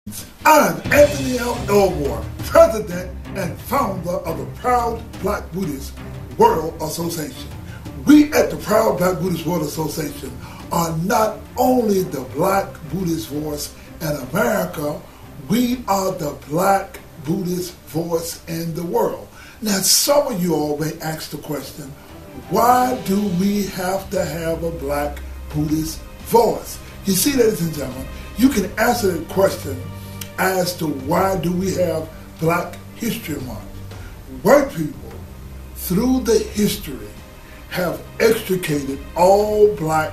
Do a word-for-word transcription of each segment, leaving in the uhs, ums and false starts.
I'm Anthony L. Elmore, President and Founder of the Proud Black Buddhist World Association. We at the Proud Black Buddhist World Association are not only the Black Buddhist voice in America, we are the Black Buddhist voice in the world. Now, some of you all may ask the question, why do we have to have a Black Buddhist voice? You see, ladies and gentlemen, you can answer that question as to why do we have Black History Month. White people, through the history, have extricated all Black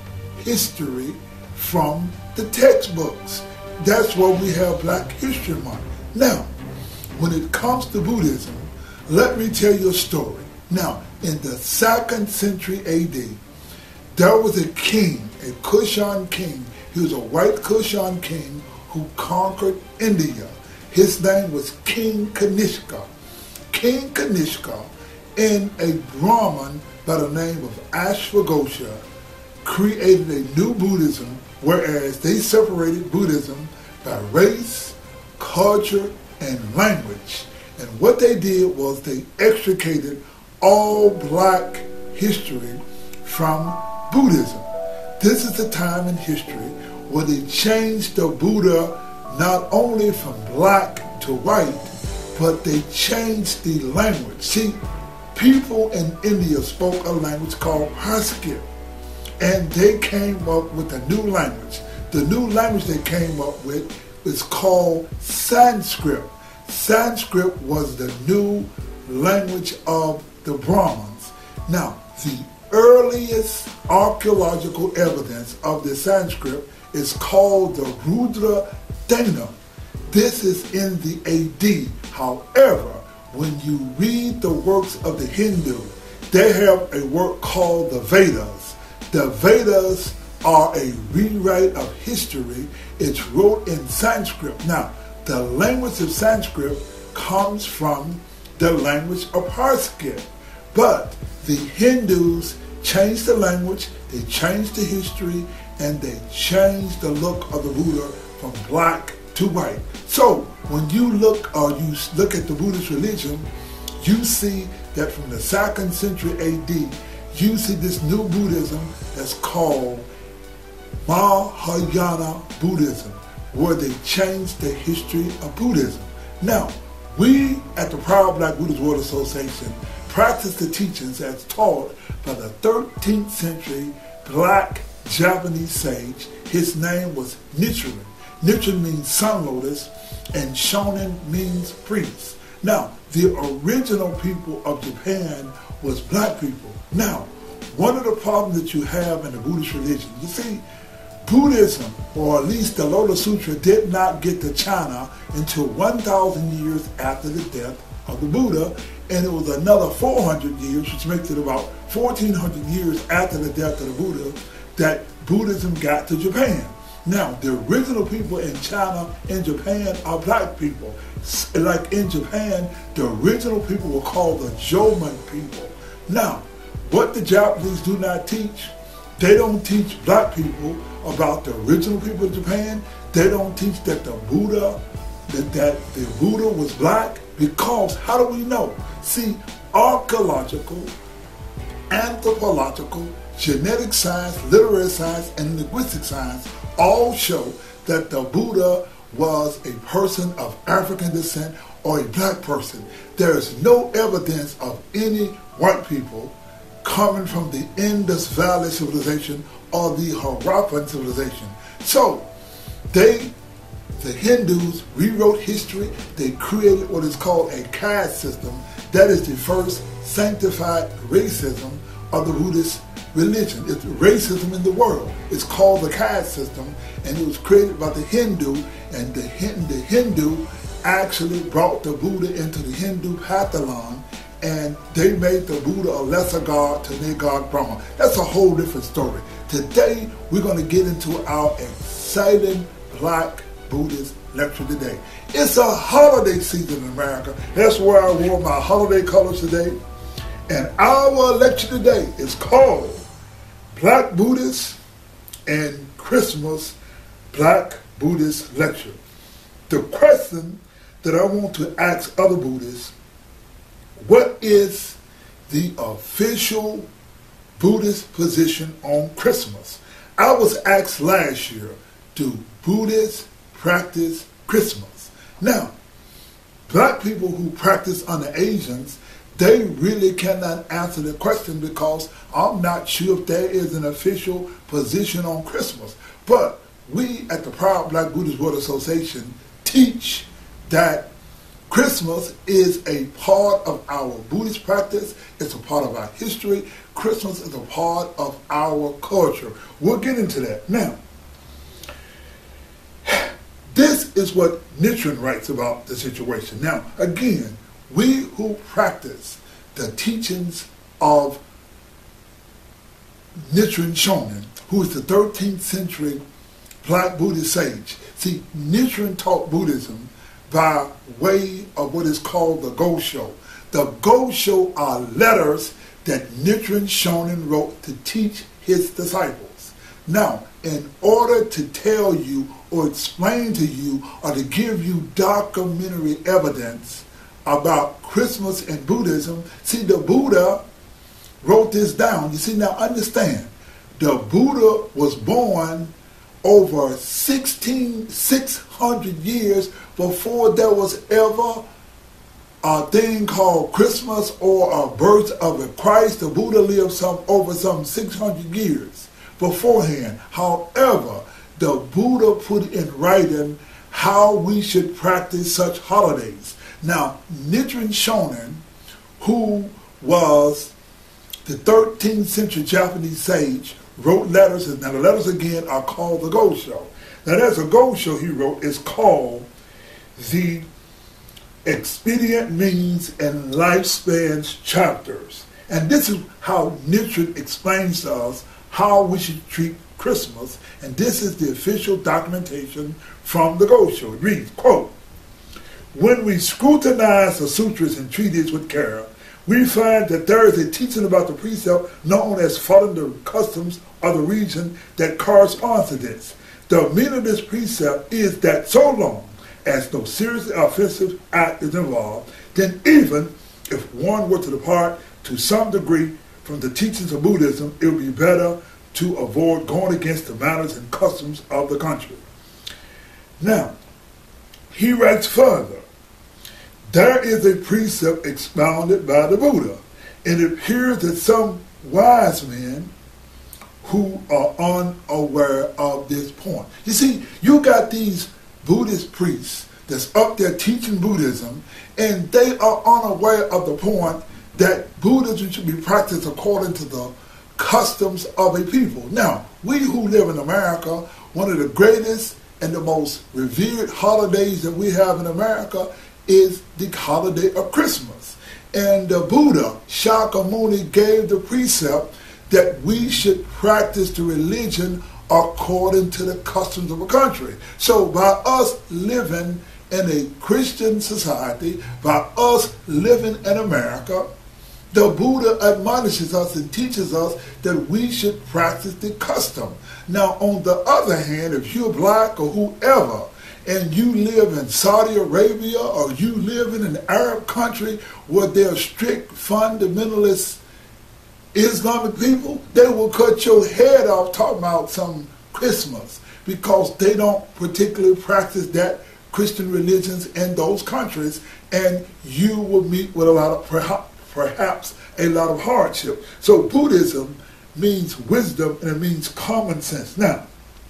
history from the textbooks. That's why we have Black History Month. Now, when it comes to Buddhism, let me tell you a story. Now, in the second century A D, there was a king, a Kushan king. He was a white Kushan king who conquered India. His name was King Kanishka. King Kanishka and a Brahmin by the name of Ashwagosha created a new Buddhism, whereas they separated Buddhism by race, culture, and language. And what they did was they extricated all Black history from Buddhism. This is the time in history where they changed the Buddha not only from black to white, but they changed the language. See, people in India spoke a language called Sanskrit, and they came up with a new language. The new language they came up with is called Sanskrit. Sanskrit was the new language of the Brahmins. Now, the earliest archaeological evidence of the Sanskrit is called the Rudra Dana. This is in the A D. However, when you read the works of the Hindu, they have a work called the Vedas. The Vedas are a rewrite of history. It's wrote in Sanskrit. Now, the language of Sanskrit comes from the language of Sanskrit. But the Hindus changed the language, they changed the history, and they changed the look of the Buddha from black to white. So when you look or you look at the Buddhist religion, you see that from the second century A D, you see this new Buddhism that's called Mahayana Buddhism, where they changed the history of Buddhism. Now, we at the Proud Black Buddhist World Association practice the teachings as taught by the thirteenth century Black Japanese sage. His name was Nichiren. Nichiren means sun lotus, and Shonin means priest. Now, the original people of Japan was black people. Now, one of the problems that you have in the Buddhist religion, you see, Buddhism, or at least the Lotus Sutra, did not get to China until one thousand years after the death of the Buddha, and it was another four hundred years, which makes it about fourteen hundred years after the death of the Buddha, that Buddhism got to Japan. Now, the original people in China and Japan are black people. Like in Japan, the original people were called the Jomon people. Now, what the Japanese do not teach, they don't teach black people about the original people of Japan. They don't teach that the Buddha, that, that the Buddha was black, because how do we know? See, archaeological, anthropological, genetic science, literary science, and linguistic science all show that the Buddha was a person of African descent or a black person. There is no evidence of any white people coming from the Indus Valley civilization or the Harappan civilization. So, they, the Hindus, rewrote history. They created what is called a caste system. That is the first sanctified racism of the Buddhist religion. It's racism in the world. It's called the caste system, and it was created by the Hindu, and the, the Hindu actually brought the Buddha into the Hindu pantheon, and they made the Buddha a lesser god to their god Brahma. That's a whole different story. Today, we're going to get into our exciting Black Buddhist lecture today. It's a holiday season in America. That's why I wore my holiday colors today. And our lecture today is called Black Buddhist and Christmas Black Buddhist Lecture. the question that I want to ask other Buddhists, what is the official Buddhist position on Christmas? I was asked last year, do Buddhists practice Christmas? Now, black people who practice under Asians, they really cannot answer the question because I'm not sure if there is an official position on Christmas. But we at the Proud Black Buddhist World Association teach that Christmas is a part of our Buddhist practice. It's a part of our history. Christmas is a part of our culture. We'll get into that. Now, this is what Nichiren writes about the situation. Now, again, we who practice the teachings of Nichiren Shonin, who is the thirteenth century Black Buddhist sage. See, Nichiren taught Buddhism by way of what is called the Gosho. The Gosho are letters that Nichiren Shonin wrote to teach his disciples. Now, in order to tell you or explain to you or to give you documentary evidence about Christmas and Buddhism, see, the Buddha wrote this down. You see, now understand, the Buddha was born over sixteen six hundred years before there was ever a thing called Christmas or a birth of a Christ. The Buddha lived some over some six hundred years beforehand. However, the Buddha put in writing how we should practice such holidays. Now, Nichiren Shonin, who was the thirteenth century Japanese sage, wrote letters, and now the letters again are called the Gosho. Now there's a Gosho he wrote, it's called the Expedient Means and Lifespans Chapters. And this is how Nichiren explains to us how we should treat Christmas, and this is the official documentation from the Gosho. It reads, quote, when we scrutinize the sutras and treatises with care, we find that there is a teaching about the precept known as following the customs of the region that corresponds to this. The meaning of this precept is that so long as no serious offensive act is involved, then even if one were to depart to some degree from the teachings of Buddhism, it would be better to avoid going against the manners and customs of the country. Now, he writes further, there is a precept expounded by the Buddha, and it appears that some wise men who are unaware of this point. You see, you got these Buddhist priests that's up there teaching Buddhism, and they are unaware of the point that Buddhism should be practiced according to the customs of a people. Now, we who live in America, one of the greatest and the most revered holidays that we have in America is the holiday of Christmas. And the Buddha, Shakyamuni, gave the precept that we should practice the religion according to the customs of a country. So by us living in a Christian society, by us living in America, the Buddha admonishes us and teaches us that we should practice the custom. Now, on the other hand, if you're black or whoever, and you live in Saudi Arabia or you live in an Arab country where there are strict fundamentalist Islamic people, they will cut your head off talking about some Christmas because they don't particularly practice that Christian religions in those countries, and you will meet with a lot of, perhaps, perhaps a lot of hardship. So Buddhism means wisdom and it means common sense. Now,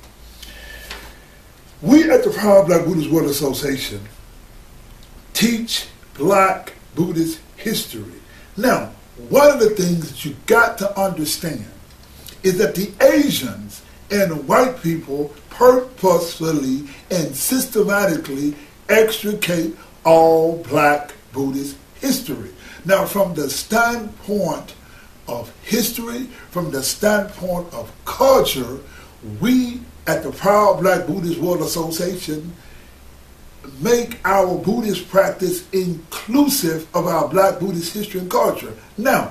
we at the Proud Black Buddhist World Association teach Black Buddhist history. Now, one of the things that you got to understand is that the Asians and white people purposefully and systematically extricate all Black Buddhist history. Now, from the standpoint of history, from the standpoint of culture, we at the Proud Black Buddhist World Association make our Buddhist practice inclusive of our Black Buddhist history and culture. Now,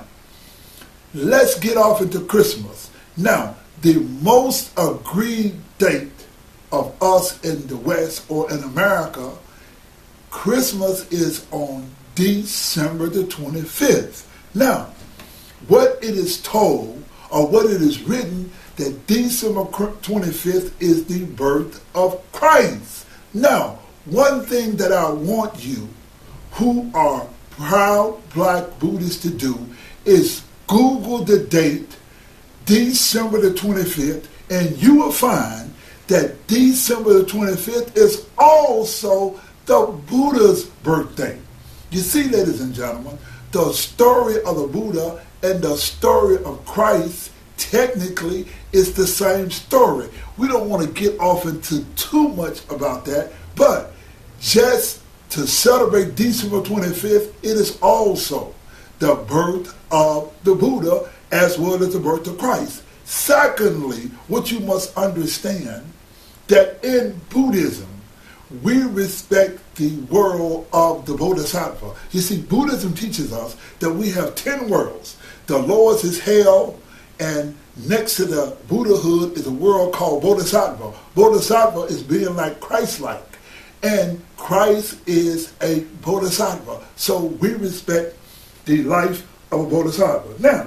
let's get off into Christmas. Now, the most agreed date of us in the West or in America, Christmas is on December the twenty-fifth. Now, what it is told, or what it is written, that December twenty-fifth is the birth of Christ. Now, one thing that I want you who are proud Black Buddhists to do is Google the date, December the twenty-fifth, and you will find that December the twenty-fifth is also the Buddha's birthday. You see, ladies and gentlemen, the story of the Buddha and the story of Christ technically is the same story. We don't want to get off into too much about that, but just to celebrate December twenty-fifth, it is also the birth of the Buddha as well as the birth of Christ. Secondly, what you must understand, that in Buddhism, we respect the world of the Bodhisattva. You see, Buddhism teaches us that we have ten worlds. The lowest is hell, and next to the Buddhahood is a world called Bodhisattva. Bodhisattva is being like Christ-like, and Christ is a Bodhisattva. So we respect the life of a Bodhisattva. Now,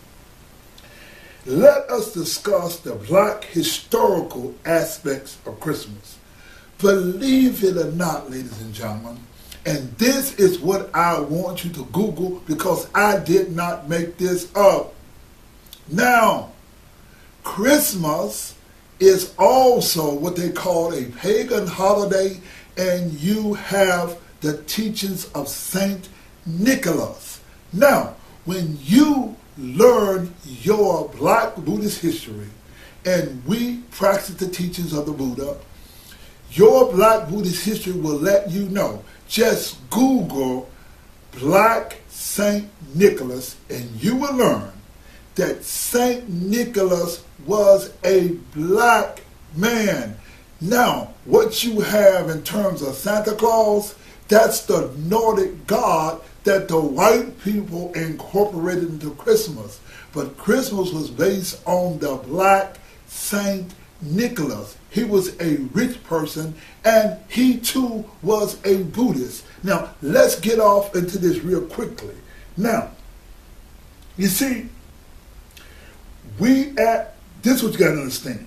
let us discuss the Black historical aspects of Christmas. Believe it or not, ladies and gentlemen, and this is what I want you to Google because I did not make this up. Now, Christmas is also what they call a pagan holiday, and you have the teachings of Saint Nicholas. Now, when you learn your Black Buddhist history and we practice the teachings of the Buddha, your Black Buddhist history will let you know. Just Google Black Saint Nicholas and you will learn that Saint Nicholas was a black man. Now, what you have in terms of Santa Claus, that's the Nordic god that the white people incorporated into Christmas. But Christmas was based on the Black Saint Nicholas. He was a rich person, and he too was a Buddhist. Now, let's get off into this real quickly. Now, you see, we at, this is what you got to understand.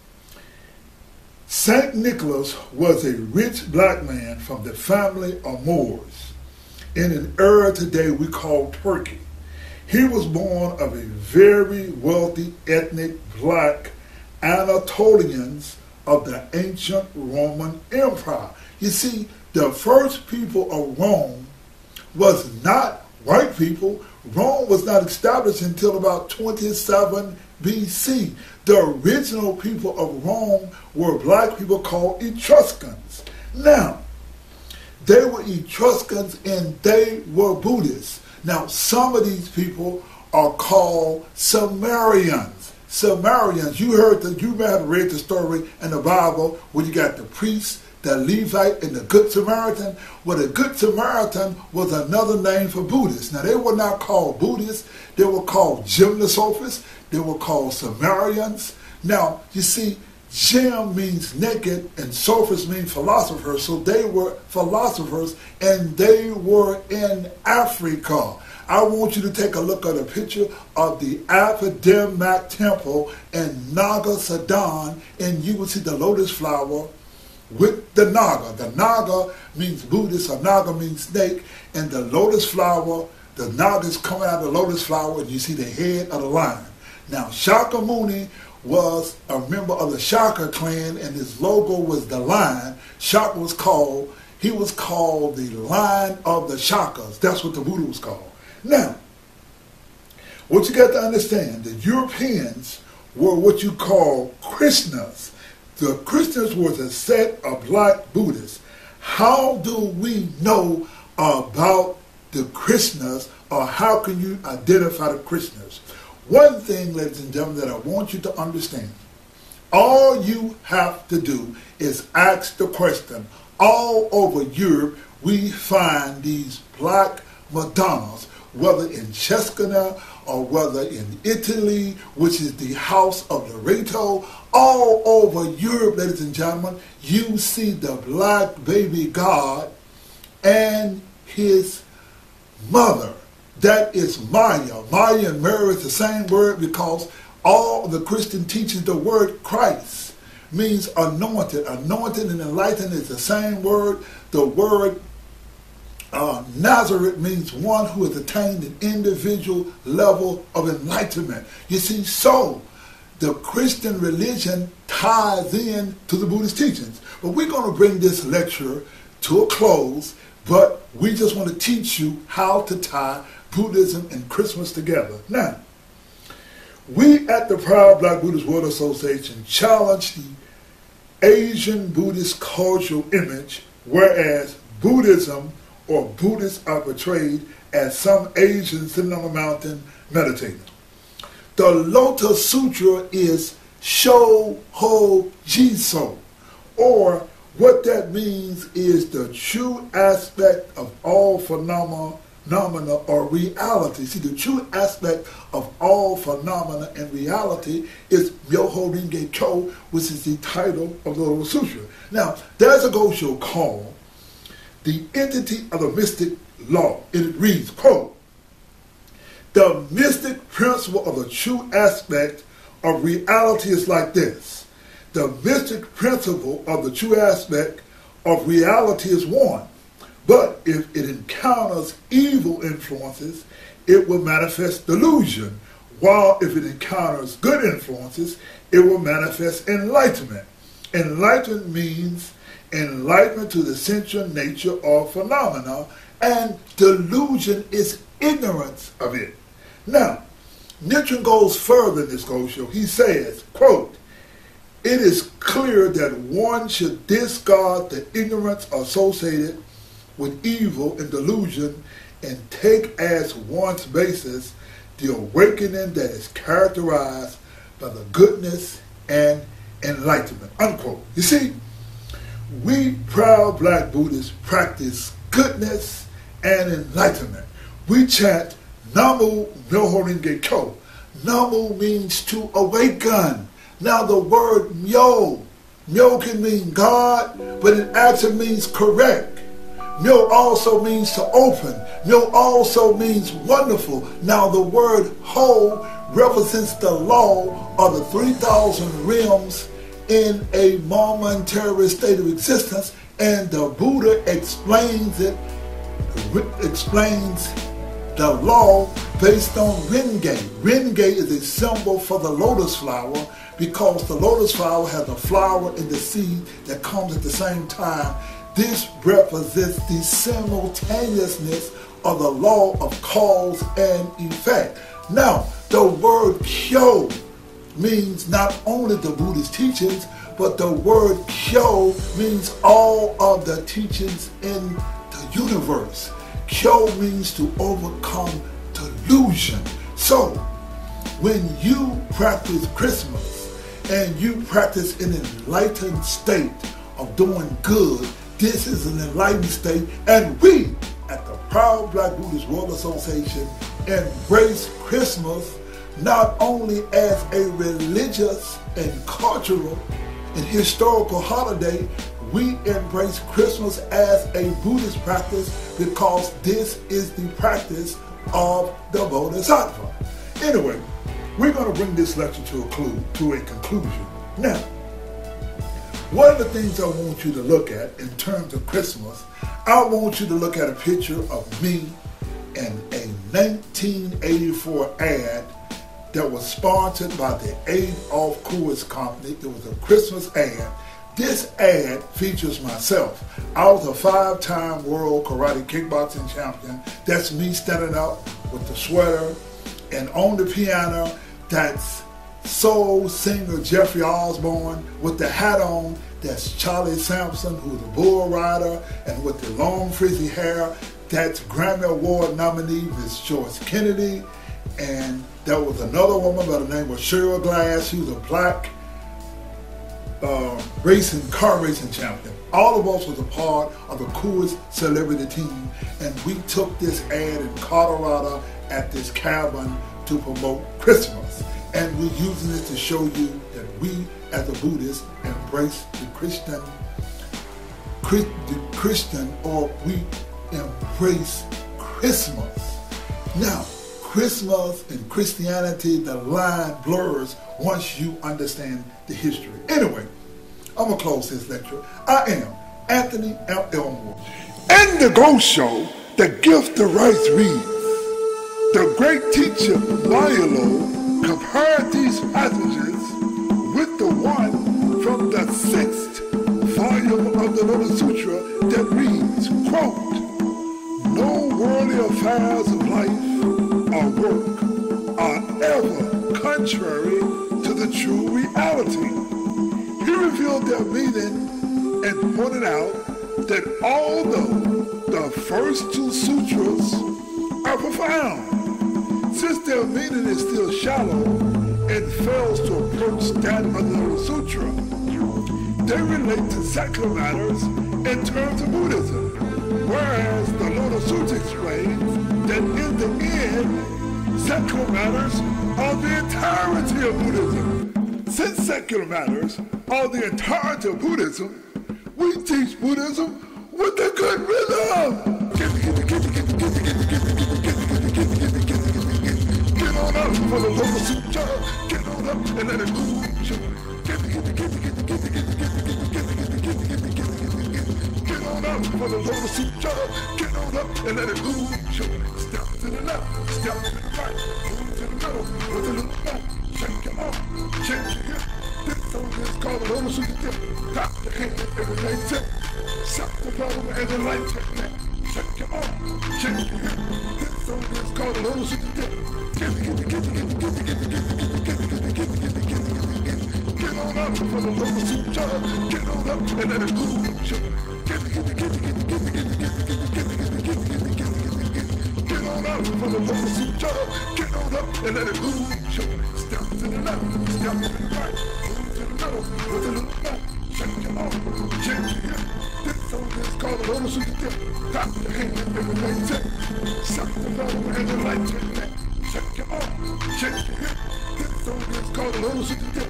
Saint Nicholas was a rich black man from the family of Moors in an era today we call Turkey. He was born of a very wealthy ethnic black Anatolians of the ancient Roman Empire. You see, the first people of Rome was not white people. Rome was not established until about twenty-seven B C. The original people of Rome were black people called Etruscans. Now, they were Etruscans and they were Buddhists. Now, some of these people are called Sumerians. Sumerians, you heard that, you may have read the story in the Bible where you got the priest, the Levite, and the Good Samaritan. Well, the Good Samaritan was another name for Buddhists. Now, they were not called Buddhists. They were called Gymnosophists. They were called Sumerians. Now, you see, Gym means naked and Sophist means philosophers. So they were philosophers and they were in Africa. I want you to take a look at a picture of the Expedient Temple in Naga Sudan, and you will see the lotus flower with the Naga. The Naga means Buddhist, or Naga means snake, and the lotus flower, the Naga is coming out of the lotus flower, and you see the head of the lion. Now, Shakyamuni was a member of the Shaka clan, and his logo was the lion. Shaka was called, he was called the Lion of the Shakas. That's what the Buddha was called. Now, what you got to understand, the Europeans were what you call Krishnas. The Krishnas was a set of black Buddhists. How do we know about the Krishnas, or how can you identify the Krishnas? One thing, ladies and gentlemen, that I want you to understand, all you have to do is ask the question. All over Europe, we find these black Madonnas, whether in Cheskana or whether in Italy, which is the house of Loreto, all over Europe, ladies and gentlemen, you see the black baby God and his mother. That is Maya. Maya and Mary is the same word because all the Christian teachings, the word Christ means anointed. Anointed and enlightened is the same word. The word uh, Nazareth means one who has attained an individual level of enlightenment. You see, so the Christian religion ties in to the Buddhist teachings. But we're going to bring this lecture to a close, but we just want to teach you how to tie Buddhism and Christmas together. Now, we at the Proud Black Buddhist World Association challenge the Asian Buddhist cultural image, whereas Buddhism or Buddhists are portrayed as some Asians sitting on a mountain meditating. The Lotus Sutra is Sho Ho Jiso, or what that means is the true aspect of all phenomena phenomena or reality. See, the true aspect of all phenomena and reality is Myoho Renge Kyo, which is the title of the Lotus Sutra. Now, there's a Gosho called The Entity of the Mystic Law, and it reads, quote, "The mystic principle of the true aspect of reality is like this. The mystic principle of the true aspect of reality is one. But if it encounters evil influences, it will manifest delusion, while if it encounters good influences, it will manifest enlightenment. Enlightenment means enlightenment to the central nature of phenomena, and delusion is ignorance of it." Now, Nichiren goes further in this Gosho. He says, quote, "It is clear that one should discard the ignorance associated with evil and delusion and take as one's basis the awakening that is characterized by the goodness and enlightenment," unquote. You see, we proud black Buddhists practice goodness and enlightenment. We chant Namu Myoho Renge Kyo. Namu means to awaken. Now the word Myo, Myo can mean God, but it actually means correct. Myo also means to open. Myo also means wonderful. Now the word Ho represents the law of the three thousand realms in a momentary state of existence, and the Buddha explains it, explains the law based on Renge. Renge is a symbol for the lotus flower because the lotus flower has a flower and the seed that comes at the same time. This represents the simultaneousness of the law of cause and effect. Now, the word Kyo means not only the Buddhist teachings, but the word Kyo means all of the teachings in the universe. Kyo means to overcome delusion. So, when you practice Christmas and you practice an enlightened state of doing good, this is an enlightened state, and we at the Proud Black Buddhist World Association embrace Christmas not only as a religious and cultural and historical holiday, we embrace Christmas as a Buddhist practice because this is the practice of the Bodhisattva. Anyway, we're going to bring this lecture to a, clue, to a conclusion. Now, one of the things I want you to look at in terms of Christmas, I want you to look at a picture of me in a nineteen eighty-four ad that was sponsored by the Adolph Coors Company. It was a Christmas ad. This ad features myself. I was a five-time world karate kickboxing champion. That's me standing out with the sweater. And on the piano, that's soul singer Jeffrey Osborne. With the hat on, that's Charlie Sampson, who's a bull rider. And with the long frizzy hair, that's Grammy Award nominee Miss Joyce Kennedy. And there was another woman by the name of Cheryl Glass. She was a black uh, racing, car racing champion. All of us was a part of the Coors celebrity team. And we took this ad in Colorado at this cabin to promote Christmas. And we're using it to show you that we as a Buddhist embrace the Christian, the Christian, or we embrace Christmas. Now, Christmas and Christianity, the line blurs once you understand the history. Anyway, I'm going to close this lecture. I am Anthony L. Elmore. In the Gosho, the gift of rights reads, the great teacher Milo compared these passages with the one from the sixth volume of the Lotus Sutra that reads, quote, no worldly affairs of life or work are ever contrary to the true reality. He revealed their meaning and pointed out that although the first two sutras are profound, since their meaning is still shallow and fails to approach that of the Lotus Sutra, they relate to secular matters in terms of Buddhism, whereas the Lotus Sutra explains that in the end, secular matters are the entirety of Buddhism. Since secular matters are the entirety of Buddhism, we teach Buddhism with a good rhythm. Get on up for the Lotus Sutra. Get on up and let it move. Get on up for the Lotus Sutra. Get on up and let it move. Step to the left, step to the right, move to the middle, with a little back. Shake your arm, shake your hip. This song is called the Lotus Sutra. Clap your hand every night tip. Suck the bottom and the light technique. Shake your arm, shake your hip. This song is called the Lotus Sutra. Get it, get it, get it, get it, get it, get it, get it, get it, get it, get it, get it, get it, get it. Get on up for the Lotus Sutra. Get on up and let it move. Get it, get it, get it, get it, get it, get it, get it, get it, get it, get it, get it, get it, get it. Get on up for the Lotus Sutra. Get on up and let it move. Step to the left, step to the right, move to the middle with a little back. Shake your arm, shake your hip. This song is called the Lotus Sutra. Clap your hand every night tip. Suck the bottom and the light technique. Shake your arm, shake your hip. This song is called the Lotus Sutra.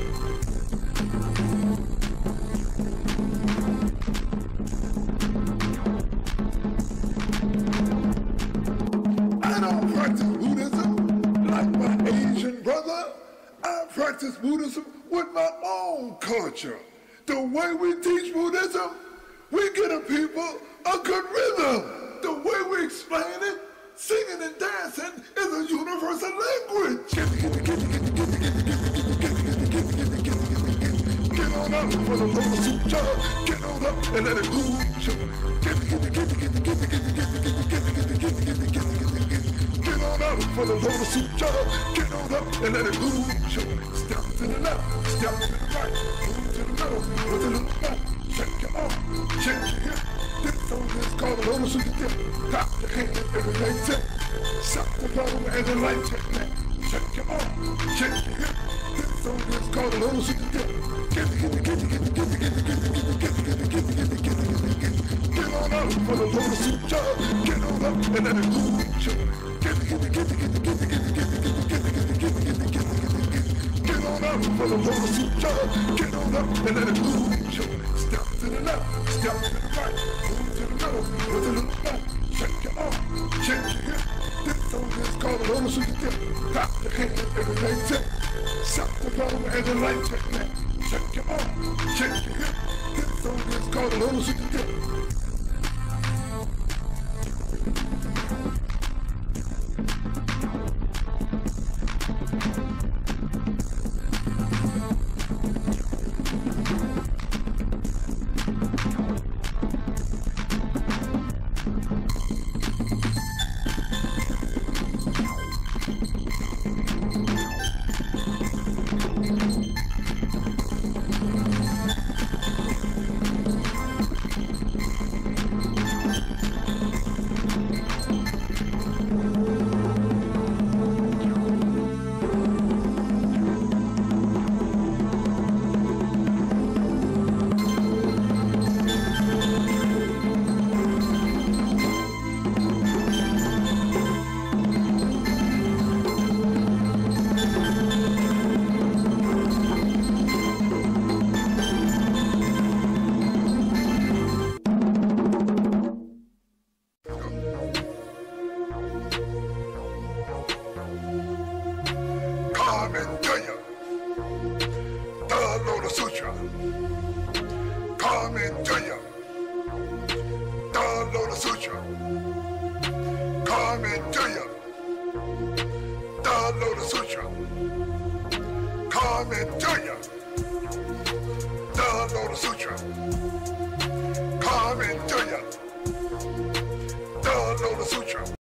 I don't practice Buddhism like my Asian brother. I practice Buddhism with my own culture. The way we teach Buddhism, we give the people a good rhythm. The way we explain it, singing and dancing is a universal language. Get on up for the Lotus Sutra. Get on up and let it move. Get on up for the Lotus Sutra. Get on up and let it move. Step to the left, step to the right, move to the middle with a little back. Shake your arm, shake your hip. This song is called the Lotus Sutra. Clap your hand every night tip. Suck the bottom and the light technique. Shake your arm, shake your hip. This song is called the Lotus Sutra. Get it, get it, get it, get it, get it, get it, get it, get it, get it, get it, get it, get it, get it. Get on up for the Lotus Sutra. Get on up and let it move. Get it, get it, get it, get it, get it, get it, get it, get it, get it, get it, get it, get it, get it. Get on up for the Lotus Sutra. Get on up and let it move. Step to the left, step to the right, move to the middle with a little back. Shake your arm, shake your hip. This song is called the Lotus Sutra. Clap your hand every night tip. Suck the bottom and the light technique. Shake your arm, shake your hip. This song is called the Lotus Sutra. coming to you. The Lotus Sutra. Coming to you. The Lotus Sutra. Coming to you. The Lotus Sutra.